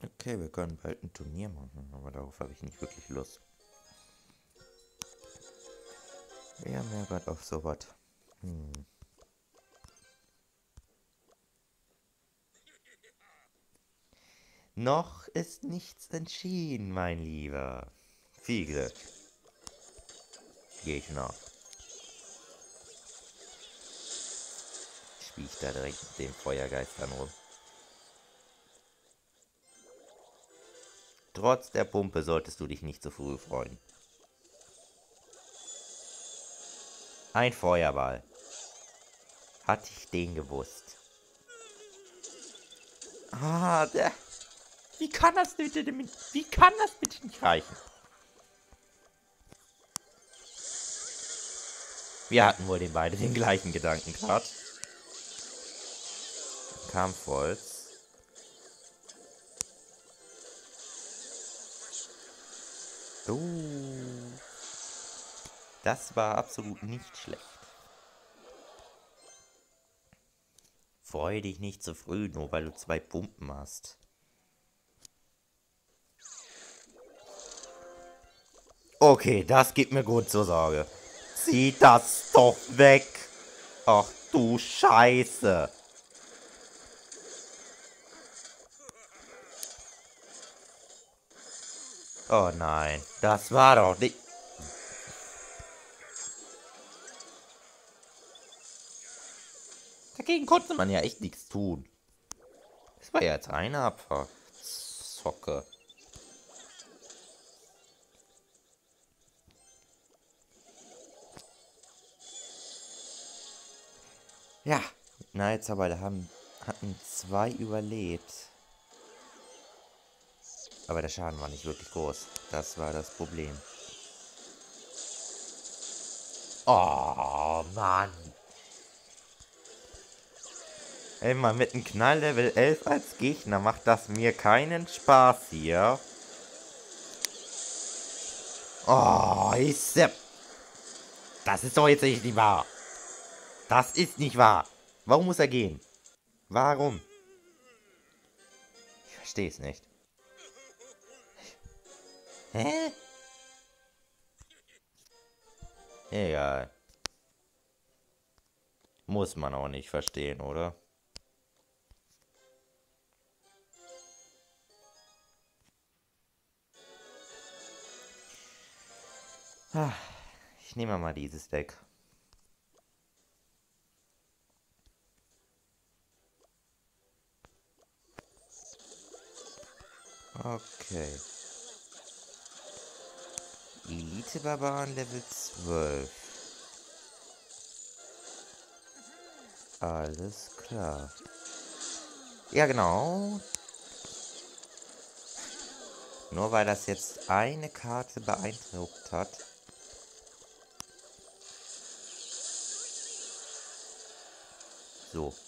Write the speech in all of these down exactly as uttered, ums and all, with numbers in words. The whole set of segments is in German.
Okay, wir können bald ein Turnier machen, aber darauf habe ich nicht wirklich Lust. Wer mehr Gott auf sowas? Hm. Noch ist nichts entschieden, mein Lieber. Viel Glück. Gegner. Spiel ich da direkt mit den Feuergeistern rum. Trotz der Pumpe solltest du dich nicht zu früh freuen. Ein Feuerball. Hatte ich den gewusst. Ah, der... Wie kann das bitte... Wie kann das bitte nicht reichen? Wir hatten wohl den beide den gleichen Gedanken gerade. Kampfholz. Uh, das war absolut nicht schlecht. Freu dich nicht zu früh, nur weil du zwei Pumpen hast. Okay, das gibt mir gut zur Sorge. Zieh das doch weg. Ach du Scheiße. Oh nein, das war doch nicht... Dagegen konnte man ja echt nichts tun. Das war ja jetzt eine Abfahrzocke. Ja, Neizerbeide haben hatten zwei überlebt. Aber der Schaden war nicht wirklich groß. Das war das Problem. Oh, Mann. Immer mit einem Knall Level elf als Gegner macht das mir keinen Spaß hier. Oh, ist der... Das ist doch jetzt nicht wahr. Das ist nicht wahr. Warum muss er gehen? Warum? Ich verstehe es nicht. Hä? Egal. Muss man auch nicht verstehen, oder? Ich nehme mal dieses Deck. Okay. Elite-Barbaren Level zwölf. Alles klar. Ja, genau. Nur weil das jetzt eine Karte beeindruckt hat. So.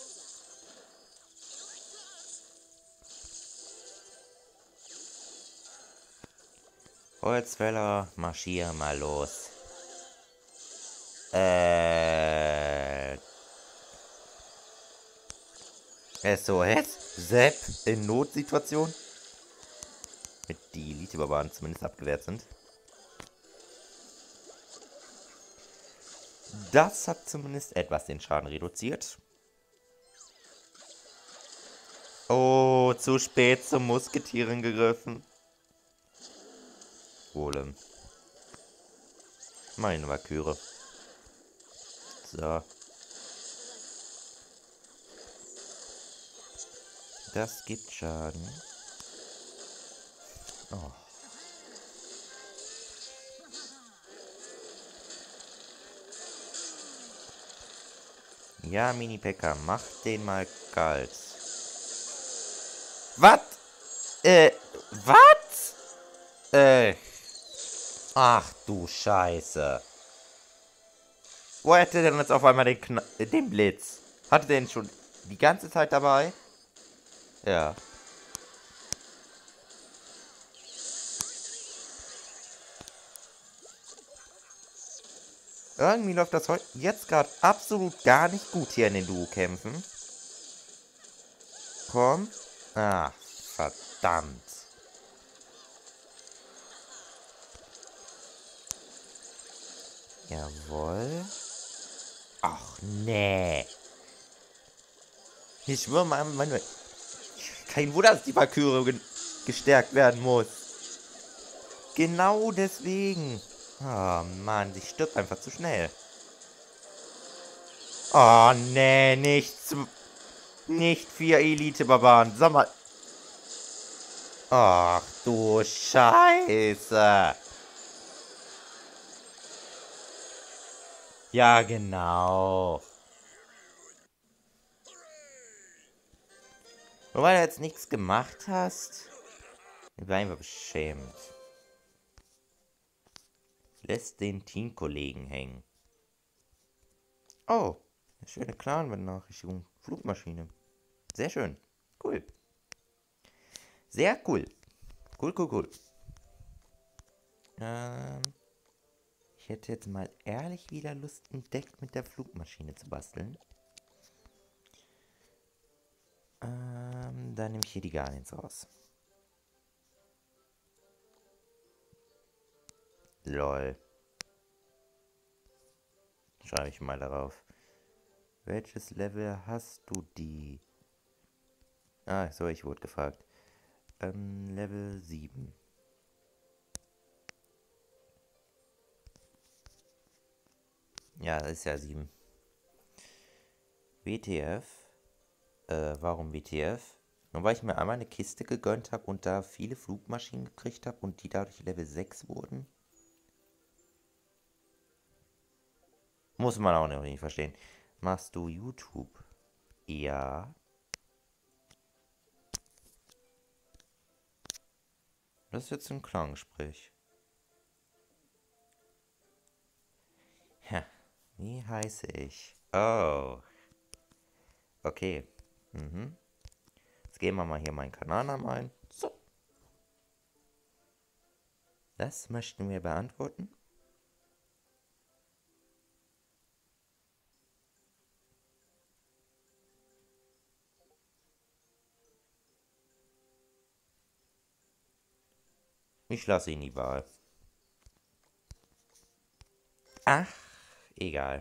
Holzfäller, marschier mal los. Äh. S O S? Sepp in Notsituation? Mit die Elite-Barbaren zumindest abgewehrt sind. Das hat zumindest etwas den Schaden reduziert. Oh, zu spät zum Musketieren gegriffen. Golem. Meine Valkyrie. So. Das gibt Schaden. Oh. Ja, Mini-Packer, mach den mal kalt. Was? Äh, was? Äh. Ach du Scheiße. Wo hätte denn jetzt auf einmal den, Kna den Blitz? Hatte den schon die ganze Zeit dabei? Ja. Irgendwie läuft das heute jetzt gerade absolut gar nicht gut hier in den Duo-Kämpfen. Komm. Ah, verdammt. verdammt. Jawohl. Ach, nee. Ich schwöre mal, meine... Kein Wunder, dass die Valkyrie ge gestärkt werden muss. Genau deswegen. Oh Mann, sie stirbt einfach zu schnell. Oh nee, nicht zu... Nicht vier Elite-Barbaren. Sag mal. Ach du Scheiße. Ja, genau. Nur weil du jetzt nichts gemacht hast. Ich war einfach beschämt. Lässt den Teamkollegen hängen. Oh, eine schöne Clan-Benachrichtigung. Flugmaschine. Sehr schön. Cool. Sehr cool. Cool, cool, cool. Ähm, ich hätte jetzt mal ehrlich wieder Lust, ein Deck mit der Flugmaschine zu basteln. Ähm, dann nehme ich hier die Guardians raus. Lol. Schreibe ich mal darauf. Welches Level hast du die? Ah, so, ich wurde gefragt. Ähm, Level sieben. Ja, das ist ja sieben. W T F. Äh, warum W T F? Nur weil ich mir einmal eine Kiste gegönnt habe und da viele Flugmaschinen gekriegt habe und die dadurch Level sechs wurden. Muss man auch noch nicht verstehen. Machst du YouTube? Ja. Das ist jetzt ein Klangespräch. Ja. Wie heiße ich? Oh. Okay. Mhm. Jetzt geben wir mal hier meinen Kanalnamen ein. So. Das möchten wir beantworten. Ich lasse ihn die Wahl. Ach, egal.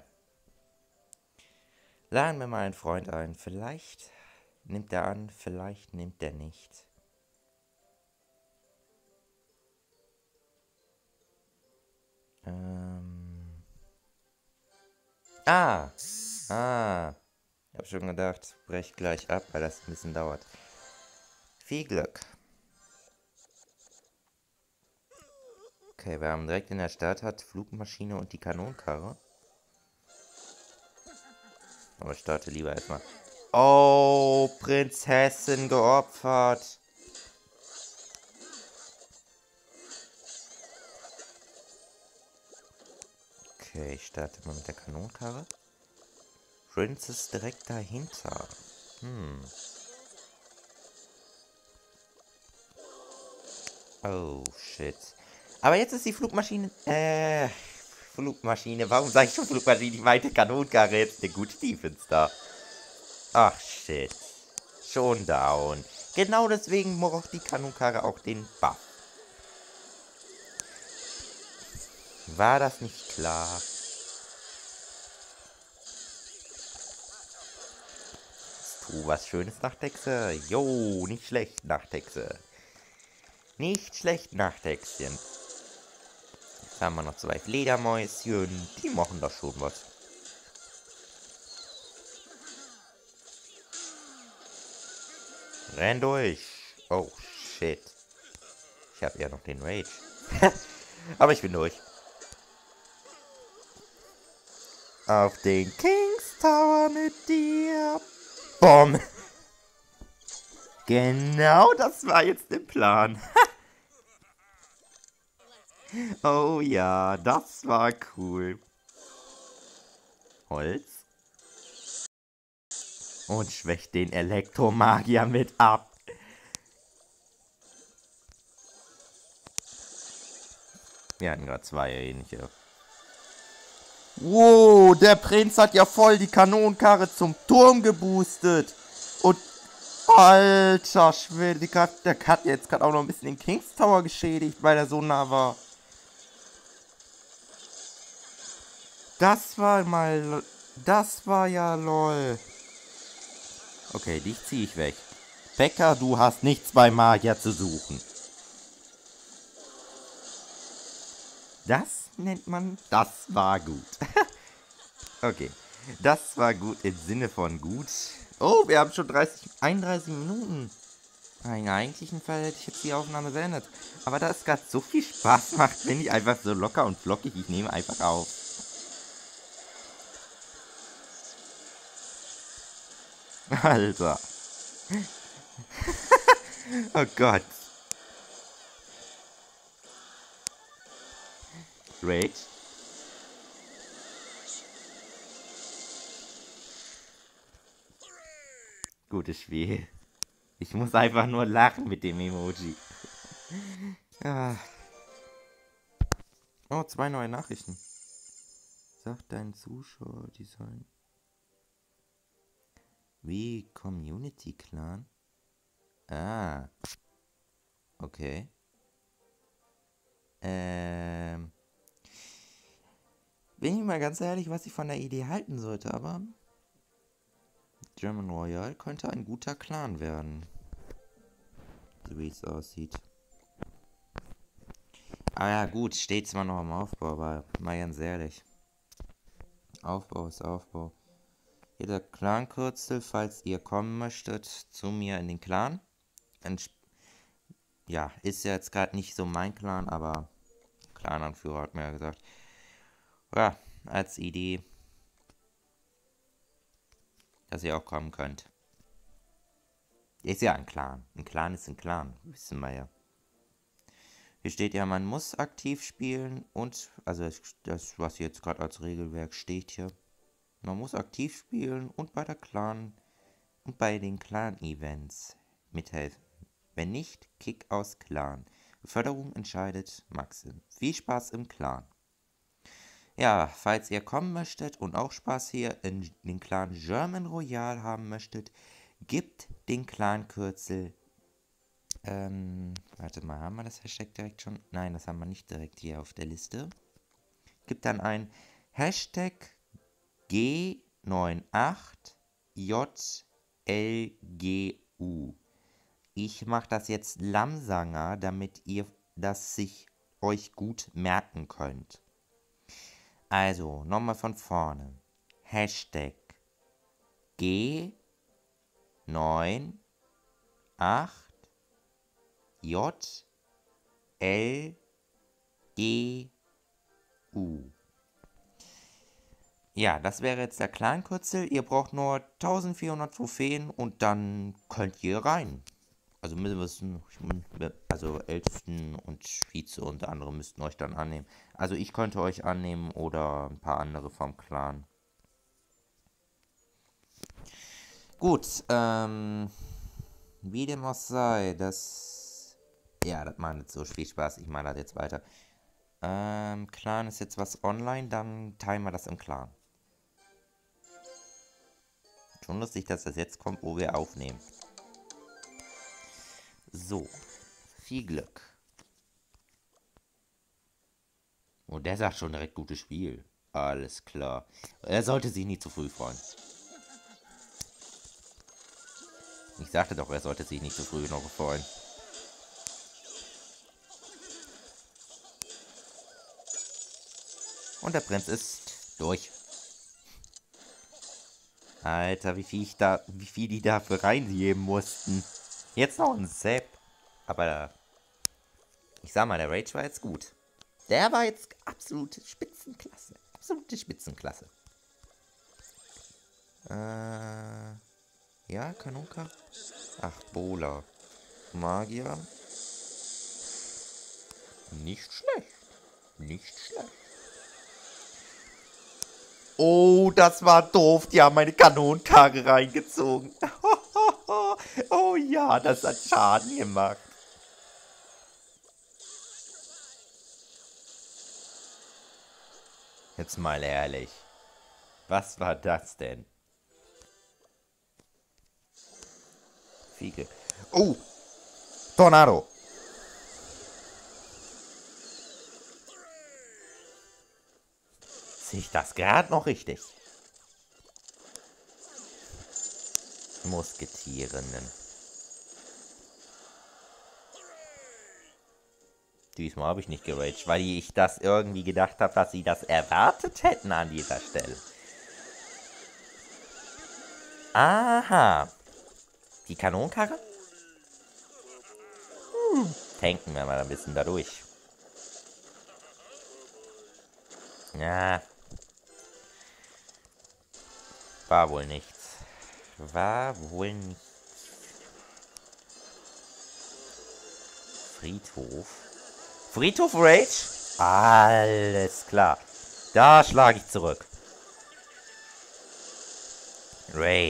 Laden wir mal einen Freund ein. Vielleicht nimmt er an, vielleicht nimmt er nicht. Ähm. Ah. Ah. Ich habe schon gedacht, brech gleich ab, weil das ein bisschen dauert. Viel Glück. Okay, wir haben direkt in der Stadt hat Flugmaschine und die Kanonenkarre. Aber ich starte lieber erstmal. Oh, Prinzessin geopfert. Okay, ich starte mal mit der Kanonenkarre. Prinz ist direkt dahinter. Hm. Oh, shit. Aber jetzt ist die Flugmaschine... Äh... Flugmaschine. Warum sage ich schon Flugmaschine? Die meinte Kanonenkarre jetzt eine gute Defense da. Ach, shit. Schon down. Genau deswegen braucht die Kanonenkarre auch den Buff. War das nicht klar? Tu was Schönes, Nachthexe. Jo, nicht schlecht, Nachthexe. Nicht schlecht, Nachthexchen. Jetzt haben wir noch zwei Fledermäuschen. Die machen doch schon was. Renn durch. Oh, shit. Ich habe ja noch den Rage. Aber ich bin durch. Auf den King's Tower mit dir. Bom. Genau, das war jetzt der Plan. Oh ja, das war cool. Holz. Und schwächt den Elektromagier mit ab. Wir hatten gerade zwei ähnliche. Wow, der Prinz hat ja voll die Kanonenkarre zum Turm geboostet. Und Alter Schwede, die Kat- der hat jetzt gerade auch noch ein bisschen den Kings Tower geschädigt, weil er so nah war. Das war mal... Das war ja lol. Okay, dich ziehe ich weg. Becker, du hast nichts bei Magier zu suchen. Das nennt man... Das war gut. Okay. Das war gut im Sinne von gut. Oh, wir haben schon dreißig, einunddreißig Minuten. Im eigentlichen Fall hätte ich jetzt die Aufnahme beendet. Aber da es gerade so viel Spaß macht, bin ich einfach so locker und flockig. Ich nehme einfach auf. Alter. Oh Gott. Rage? Gutes Spiel. Ich muss einfach nur lachen mit dem Emoji. Ja. Oh, zwei neue Nachrichten. Sag deinen Zuschauer, die sollen... Wie Community Clan? Ah. Okay. Ähm. Bin ich mal ganz ehrlich, was ich von der Idee halten sollte, aber... German Royale könnte ein guter Clan werden. So wie es aussieht. Aber ja gut, steht zwar noch im Aufbau, aber mal ganz ehrlich. Aufbau ist Aufbau. Jeder Clan-Kürzel, falls ihr kommen möchtet, zu mir in den Clan. Ents ja, ist ja jetzt gerade nicht so mein Clan, aber Clan-Anführer hat mir ja gesagt. Ja, als Idee, dass ihr auch kommen könnt. Ist ja ein Clan. Ein Clan ist ein Clan, wissen wir ja. Hier steht ja, man muss aktiv spielen und, also das, was jetzt gerade als Regelwerk steht hier, man muss aktiv spielen und bei der Clan und bei den Clan-Events mithelfen. Wenn nicht, Kick aus Clan. Förderung entscheidet Maxim. Viel Spaß im Clan. Ja, falls ihr kommen möchtet und auch Spaß hier in den Clan German Royale haben möchtet, gibt den Clan-Kürzel. Ähm, warte mal, haben wir das Hashtag direkt schon? Nein, das haben wir nicht direkt hier auf der Liste. Gibt dann ein Hashtag G acht J L G U. Ich mache das jetzt langsamer, damit ihr das sich euch gut merken könnt. Also, nochmal von vorne. Hashtag G neun acht J L G U. Ja, das wäre jetzt der Clan-Kürzel. Ihr braucht nur eintausendvierhundert Trophäen und dann könnt ihr rein. Also müssen also Ältesten und Vize unter anderem müssten euch dann annehmen. Also ich könnte euch annehmen oder ein paar andere vom Clan. Gut, ähm, wie dem auch sei, das, ja, das macht nicht so viel Spaß. Ich mache das jetzt weiter. Ähm, Clan ist jetzt was online, dann teilen wir das im Clan. Schon lustig, dass das jetzt kommt, wo wir aufnehmen. So, viel Glück. Und der sagt schon direkt gutes Spiel. Alles klar. Er sollte sich nicht zu früh freuen. Ich sagte doch, er sollte sich nicht zu früh noch freuen. Und der Prinz ist durch. Alter, wie viel ich da, wie viel die dafür reingeben mussten. Jetzt noch ein Sepp. Aber ich sag mal, der Rage war jetzt gut. Der war jetzt absolute Spitzenklasse. Absolute Spitzenklasse. Äh, ja, Kanonka. Ach, Bola. Magier. Nicht schlecht. Nicht schlecht. Oh, das war doof. Die haben meine Kanonenkarre reingezogen. Oh ja, das hat Schaden gemacht. Jetzt mal ehrlich. Was war das denn? Viel Glück. Oh! Tornado! Sehe ich das gerade noch richtig? Musketierinnen. Diesmal habe ich nicht geraged, weil ich das irgendwie gedacht habe, dass sie das erwartet hätten an dieser Stelle. Aha. Die Kanonenkarre? Hm. Tanken wir mal ein bisschen dadurch. Ja. War wohl nichts. War wohl nichts. Friedhof. Friedhof Rage? Alles klar. Da schlage ich zurück. Rage.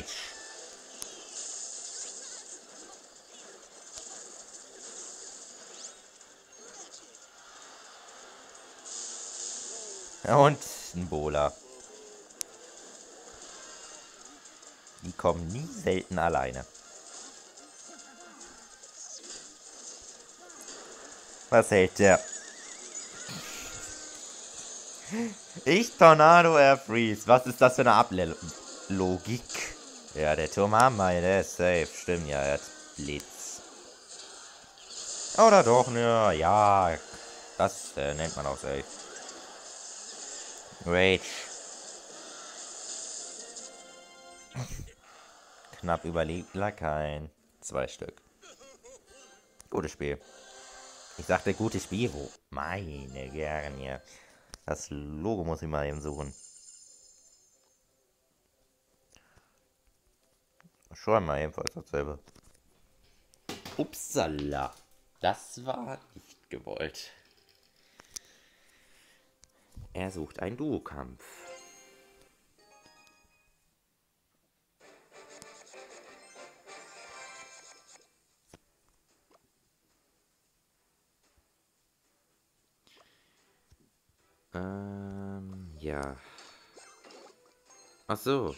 Und ein Bola. Die kommen nie selten alleine. Was hält der? Ich Tornado Air Freeze. Was ist das für eine Ablogik? Ja, der Turm haben wir, der ist safe. Stimmt, ja, er hat Blitz. Oder doch, ne? Ja, das äh, nennt man auch safe. Rage. Knapp überlegt, kein. Zwei Stück. Gutes Spiel. Ich sagte gutes Spiel, wo? Meine Gerne. Das Logo muss ich mal eben suchen. Schon mal ebenfalls dasselbe. Upsala. Das war nicht gewollt. Er sucht einen Duokampf. Ähm, ja. Ach so.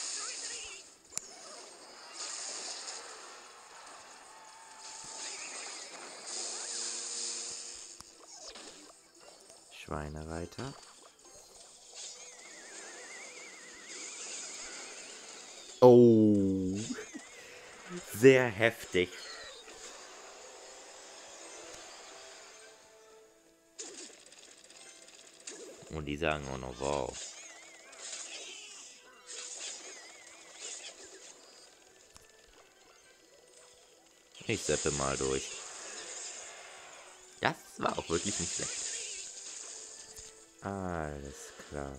Schweinereiter. Oh. Sehr heftig. Und die sagen auch noch wow. Ich seppe mal durch. Das war auch wirklich nicht schlecht. Alles klar.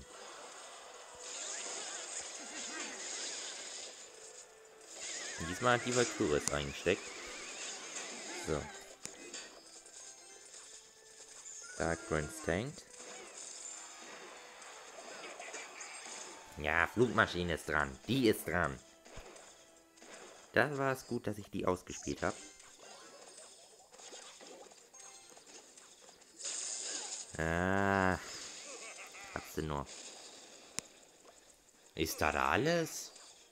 Und diesmal hat die Valkyries eingesteckt. So. Dark Prince tankt. Ja, Flugmaschine ist dran. Die ist dran. Da war es gut, dass ich die ausgespielt habe. Ah. Hast du nur. Ist das alles?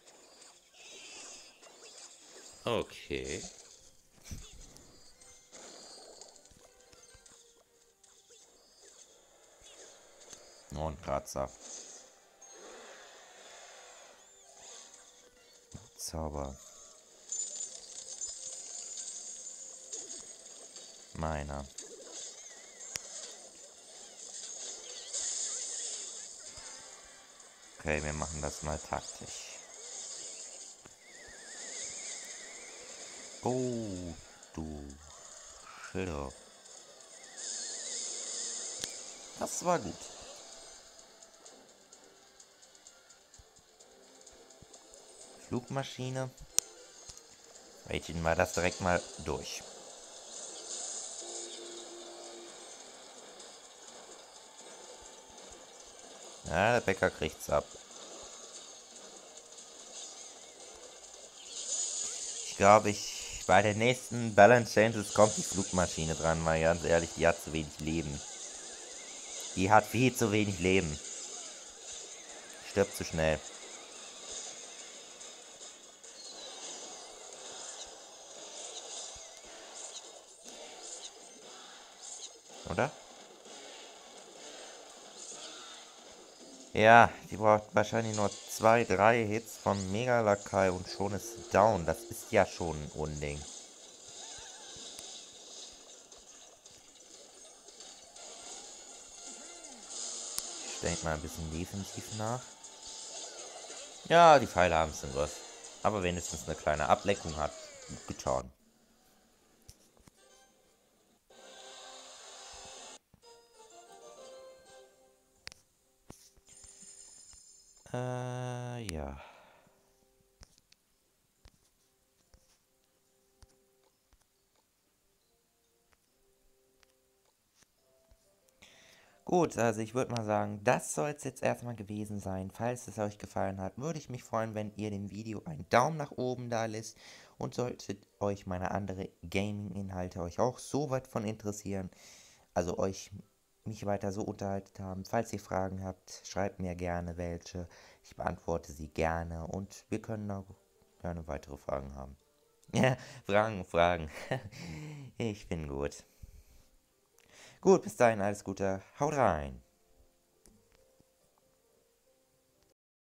Okay. Und Kratzer. Zauber. Meiner. Okay, wir machen das mal taktisch. Oh, du Schilder. Das war gut. Flugmaschine. Ragen wir das direkt mal durch. Ja, der Bäcker kriegt's ab. Ich glaube, ich bei den nächsten Balance Changes kommt die Flugmaschine dran, weil ganz ehrlich, die hat zu wenig Leben. Die hat viel zu wenig Leben. Stirbt zu schnell. Oder? Ja, die braucht wahrscheinlich nur zwei, drei Hits vom Mega-Lakai und schon ist sie down. Das ist ja schon ein Unding. Ich denke mal ein bisschen defensiv nach. Ja, die Pfeile haben es im Griff. Aber wenigstens eine kleine Ablenkung hat. Gut getan. Äh, ja. Gut, also ich würde mal sagen, das soll es jetzt erstmal gewesen sein. Falls es euch gefallen hat, würde ich mich freuen, wenn ihr dem Video einen Daumen nach oben da lässt. Und solltet euch meine andere Gaming-Inhalte euch auch so weit von interessieren, also euch mich weiter so unterhalten haben, falls ihr Fragen habt, schreibt mir gerne welche. Ich beantworte sie gerne und wir können auch gerne weitere Fragen haben. Ja, Fragen, Fragen. Ich bin gut. Gut, bis dahin alles Gute. Haut rein.